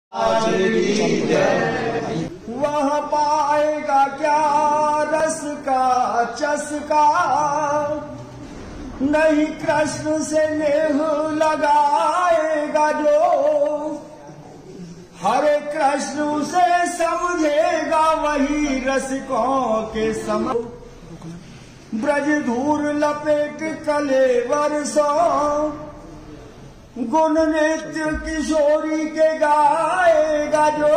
वह पाएगा क्या रस का चस्का, नहीं कृष्ण से नेह लगाएगा जो, हरे कृष्ण से समझेगा वही रसिकों के सम। ब्रज धूर लपेट कलेवर सो, गुण नृत्य किशोरी के गाएगा जो,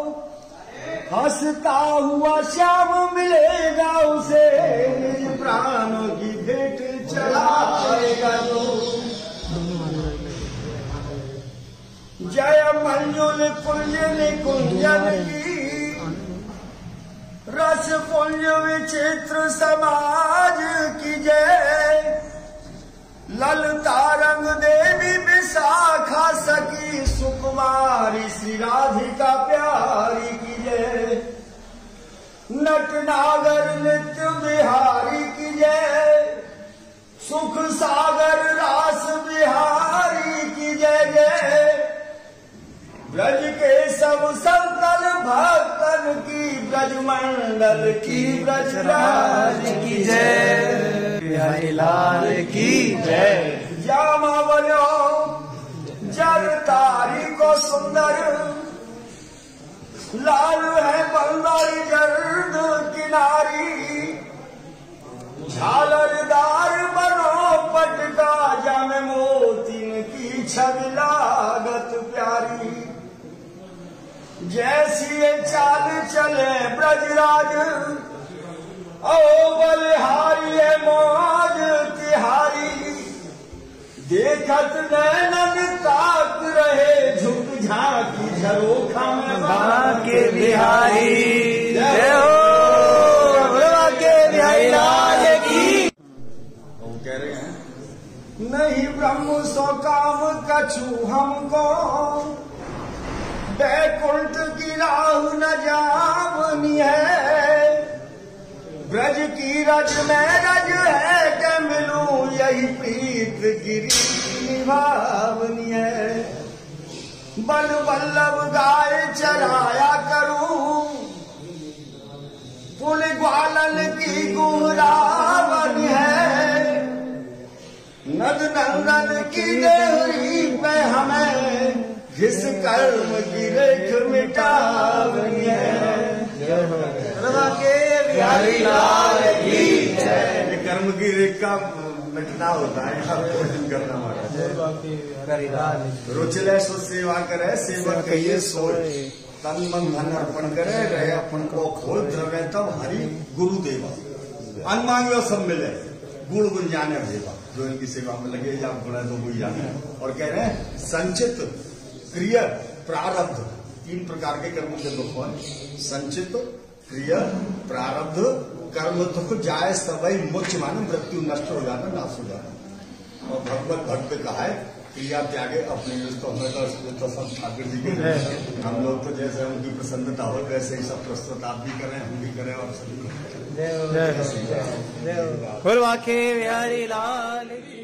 हंसता हुआ श्याम मिलेगा उसे, निज प्राण की भेंट चढ़ाएगा जो। जय मंजुल कुंज निकुंजन की, रस पुंज विचित्र समाज की जय। ललता रंग देवी विशाखा सखी, सुकुमारी श्री राधिका प्यारी की जय। नट नागर नित्य बिहारी की जय, सुख सागर रास बिहारी की जय जय। ब्रज के सब संतन भक्तन की, ब्रज मंडल की, ब्रजराज की जय। बिहारी लाल की जय। जामा बनो जल तारी को सुंदर, लाल है बंगाली जर्द किनारी। झालरदार बनो पटका, जम मोतीन की छवि लागत प्यारी। जैसी ये चाल चले ब्रजराज, ओ बलिहारी है मौज तिहारी। देखत नैनन ताक रहे, झुक झांकी झरोखा में बाके बिहारी। जय हो बाके बिहारी लाल की। वो कह रहे हैं, नहीं ब्रह्म सो काम कछु हमको, बैकुंठ की राह न जावनी है। ब्रज की रज में रज है के मिलूं, यही प्रीत गिरी निभावनी है। बल बल्लभ गाय चराया करूं, पुल ग्वालन की गुहरावनी है। नद नंदन की देहरी पे हमें, जिस कर्म की रेख मिटावनी है। बिहारी लाल की जय। कर्म की रेख का मिटना होता है, आपको करना हमारा। रुचले सो सेवा करे, सेवक कहिए सोए। तन मन धन अर्पण करे, रहे अपन को खोल। द्रव्य तब हरि गुरुदेवा, अन्न मांगे सब मिले। गुण गुण जाने देवा, जो इनकी सेवा में लगे या गुण है तो वही जाने। और कह रहे हैं संचित क्रिय प्रारब्ध, तीन प्रकार के कर्म के दुख हैं। संचित क्रिय प्रारब्ध कर्म दुख जाए सबई मोक्ष माने, मृत्यु नष्ट हो जाना, नाश हो जाना। और भगवत भक्त कहा है क्रिया त्यागे अपने तो हमें तो सब ठाकुर जी के। हम लोग तो जैसे उनकी प्रसन्नता हो वैसे ही सब प्रस्तुत आप भी करें, हम भी करें और सभी करें। बिहारी लाल।